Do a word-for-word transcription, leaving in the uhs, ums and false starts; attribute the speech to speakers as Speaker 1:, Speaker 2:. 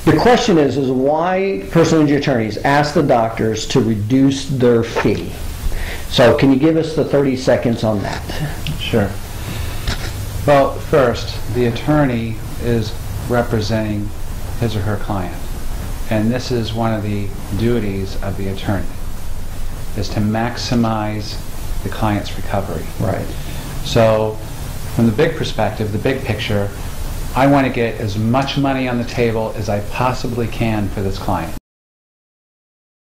Speaker 1: The question is, is why personal injury attorneys ask the doctors to reduce their fee. So can you give us the thirty seconds on that?
Speaker 2: Sure. Well, first, the attorney is representing his or her client. And this is one of the duties of the attorney, is to maximize the client's recovery.
Speaker 1: Right.
Speaker 2: So from the big perspective, the big picture, I want to get as much money on the table as I possibly can for this client.